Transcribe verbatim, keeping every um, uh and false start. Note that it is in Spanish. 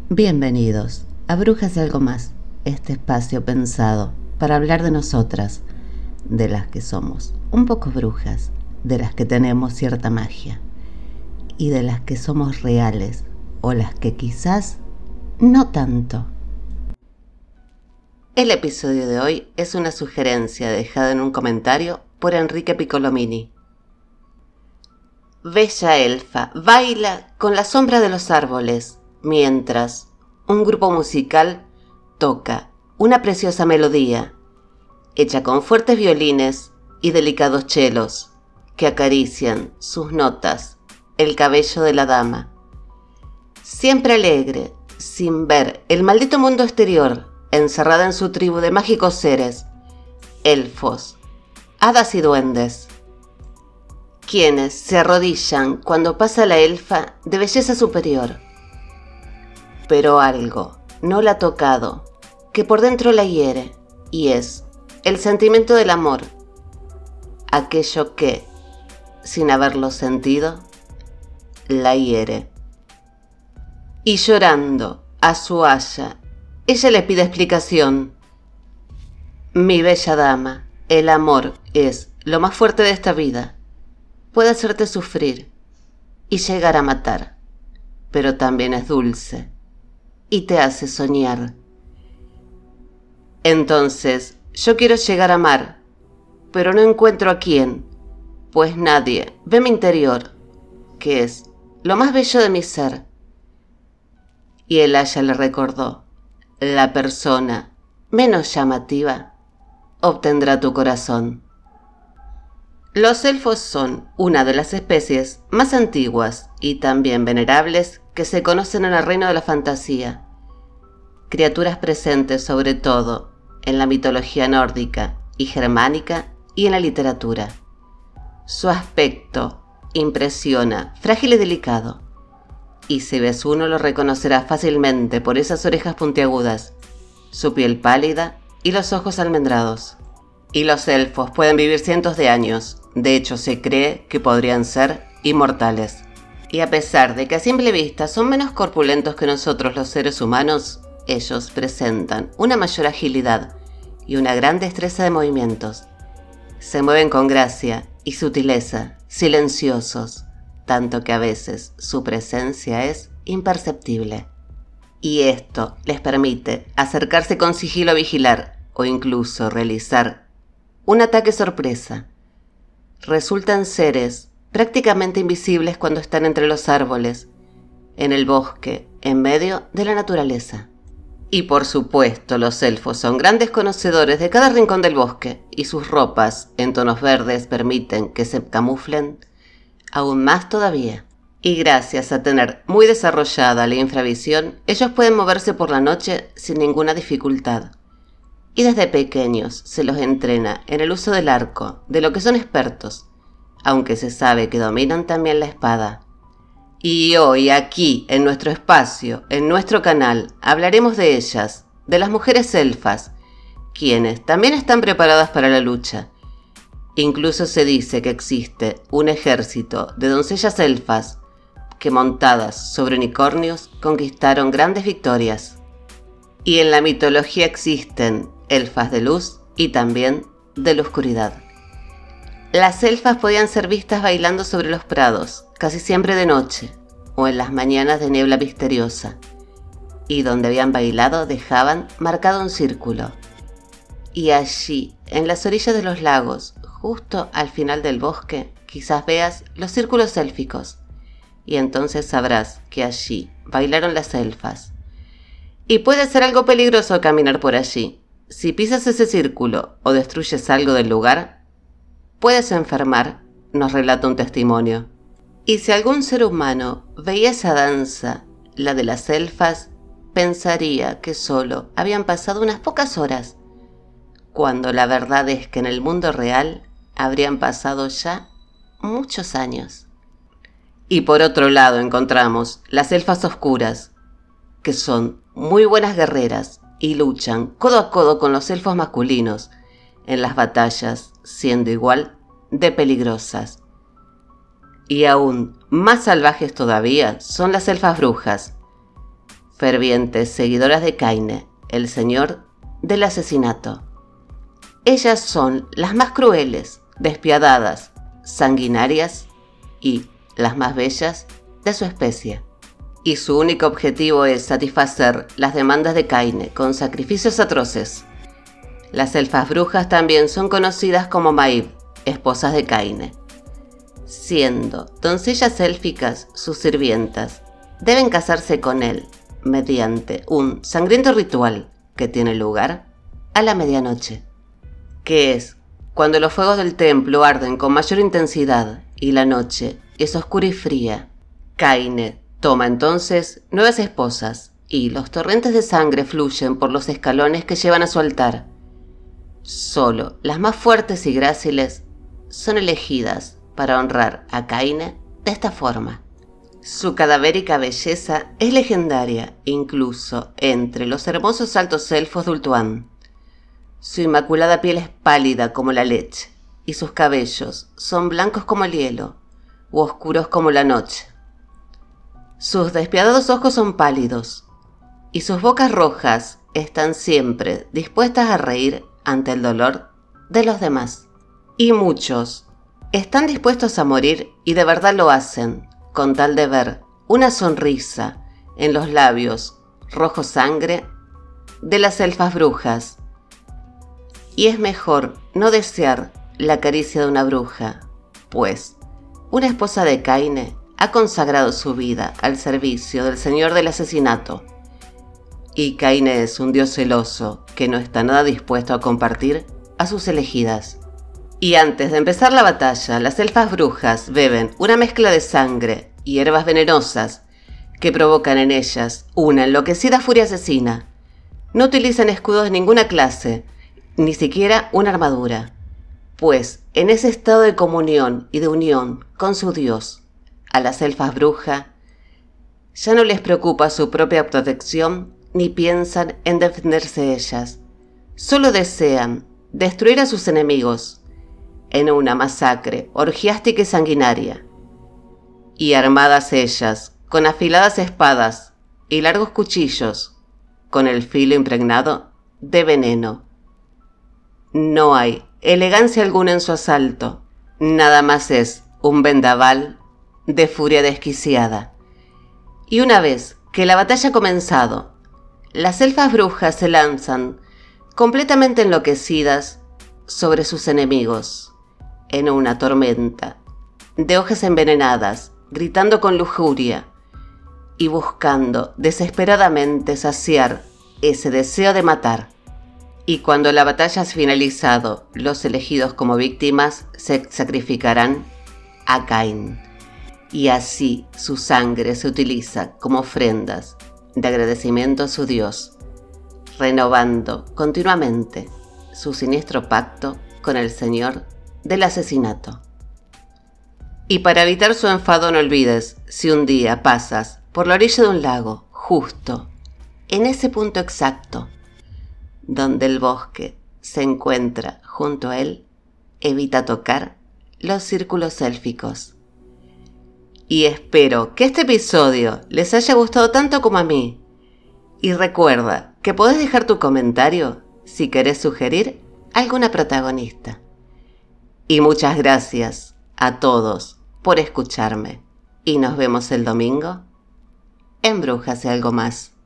Bienvenidos a Brujas y Algo Más, este espacio pensado para hablar de nosotras, de las que somos un poco brujas, de las que tenemos cierta magia y de las que somos reales o las que quizás no tanto. El episodio de hoy es una sugerencia dejada en un comentario por Enrique Piccolomini. Bella elfa baila con la sombra de los árboles mientras un grupo musical toca una preciosa melodía hecha con fuertes violines y delicados chelos que acarician sus notas el cabello de la dama. Siempre alegre, sin ver el maldito mundo exterior, encerrada en su tribu de mágicos seres, elfos, hadas y duendes, quienes se arrodillan cuando pasa la elfa de belleza superior. Pero algo no la ha tocado, que por dentro la hiere, y es el sentimiento del amor, aquello que, sin haberlo sentido, la hiere. Y llorando a su haya, ella le pide explicación. Mi bella dama, el amor es lo más fuerte de esta vida. Puede hacerte sufrir y llegar a matar, pero también es dulce y te hace soñar. Entonces, yo quiero llegar a amar, pero no encuentro a quién, pues nadie ve mi interior, que es lo más bello de mi ser. Y el haya le recordó, la persona menos llamativa obtendrá tu corazón. Los elfos son una de las especies más antiguas y también venerables que se conocen en el reino de la fantasía, criaturas presentes sobre todo en la mitología nórdica y germánica y en la literatura. Su aspecto impresiona, frágil y delicado, y si ves uno lo reconocerás fácilmente por esas orejas puntiagudas, su piel pálida y los ojos almendrados. Y los elfos pueden vivir cientos de años, de hecho se cree que podrían ser inmortales. Y a pesar de que a simple vista son menos corpulentos que nosotros los seres humanos, ellos presentan una mayor agilidad y una gran destreza de movimientos. Se mueven con gracia y sutileza, silenciosos, tanto que a veces su presencia es imperceptible. Y esto les permite acercarse con sigilo a vigilar o incluso realizar un ataque sorpresa. Resultan seres prácticamente invisibles cuando están entre los árboles, en el bosque, en medio de la naturaleza. Y por supuesto los elfos son grandes conocedores de cada rincón del bosque, y sus ropas en tonos verdes permiten que se camuflen aún más todavía. Y gracias a tener muy desarrollada la infravisión, ellos pueden moverse por la noche sin ninguna dificultad. Y desde pequeños se los entrena en el uso del arco, de lo que son expertos, aunque se sabe que dominan también la espada. Y hoy aquí, en nuestro espacio, en nuestro canal, hablaremos de ellas, de las mujeres elfas, quienes también están preparadas para la lucha. Incluso se dice que existe un ejército de doncellas elfas que, montadas sobre unicornios, conquistaron grandes victorias. Y en la mitología existen elfas de luz y también de la oscuridad. Las elfas podían ser vistas bailando sobre los prados, casi siempre de noche, o en las mañanas de niebla misteriosa, y donde habían bailado dejaban marcado un círculo. Y allí, en las orillas de los lagos, justo al final del bosque, quizás veas los círculos élficos, y entonces sabrás que allí bailaron las elfas. Y puede ser algo peligroso caminar por allí. Si pisas ese círculo o destruyes algo del lugar, puedes enfermar, nos relata un testimonio. Y si algún ser humano veía esa danza, la de las elfas, pensaría que solo habían pasado unas pocas horas, cuando la verdad es que en el mundo real habrían pasado ya muchos años. Y por otro lado encontramos las elfas oscuras, que son muy buenas guerreras y luchan codo a codo con los elfos masculinos en las batallas, siendo igual de peligrosas. Y aún más salvajes todavía son las elfas brujas, fervientes seguidoras de Kaine, el señor del asesinato. Ellas son las más crueles, despiadadas, sanguinarias y las más bellas de su especie. Y su único objetivo es satisfacer las demandas de Kaine con sacrificios atroces. Las elfas brujas también son conocidas como Maib, esposas de Kaine. Siendo doncellas élficas sus sirvientas, deben casarse con él mediante un sangriento ritual que tiene lugar a la medianoche, que es cuando los fuegos del templo arden con mayor intensidad y la noche es oscura y fría. Kaine toma entonces nuevas esposas y los torrentes de sangre fluyen por los escalones que llevan a su altar. Solo las más fuertes y gráciles son elegidas para honrar a Kaine de esta forma. Su cadavérica belleza es legendaria incluso entre los hermosos altos elfos de Ultuan. Su inmaculada piel es pálida como la leche y sus cabellos son blancos como el hielo u oscuros como la noche. Sus despiadados ojos son pálidos y sus bocas rojas están siempre dispuestas a reír ante el dolor de los demás. Y muchos están dispuestos a morir y de verdad lo hacen con tal de ver una sonrisa en los labios rojo sangre de las elfas brujas. Y es mejor no desear la caricia de una bruja, pues una esposa de Kaine ha consagrado su vida al servicio del señor del asesinato. Y Kaine es un dios celoso que no está nada dispuesto a compartir a sus elegidas. Y antes de empezar la batalla, las elfas brujas beben una mezcla de sangre y hierbas venenosas que provocan en ellas una enloquecida furia asesina. No utilizan escudos de ninguna clase, ni siquiera una armadura, pues en ese estado de comunión y de unión con su dios, a las elfas brujas ya no les preocupa su propia protección ni piensan en defenderse ellas. Solo desean destruir a sus enemigos en una masacre orgiástica y sanguinaria. Y armadas ellas con afiladas espadas y largos cuchillos, con el filo impregnado de veneno. No hay elegancia alguna en su asalto, nada más es un vendaval de furia desquiciada. Y una vez que la batalla ha comenzado, las elfas brujas se lanzan completamente enloquecidas sobre sus enemigos, en una tormenta de hojas envenenadas, gritando con lujuria y buscando desesperadamente saciar ese deseo de matar. Y cuando la batalla has finalizado, los elegidos como víctimas se sacrificarán a Kain. Y así su sangre se utiliza como ofrendas de agradecimiento a su dios, renovando continuamente su siniestro pacto con el señor del asesinato. Y para evitar su enfado, no olvides, si un día pasas por la orilla de un lago, justo en ese punto exacto donde el bosque se encuentra junto a él, evita tocar los círculos élficos. Y espero que este episodio les haya gustado tanto como a mí. Y recuerda que podés dejar tu comentario si querés sugerir alguna protagonista. Y muchas gracias a todos por escucharme. Y nos vemos el domingo en Brujas y algo más.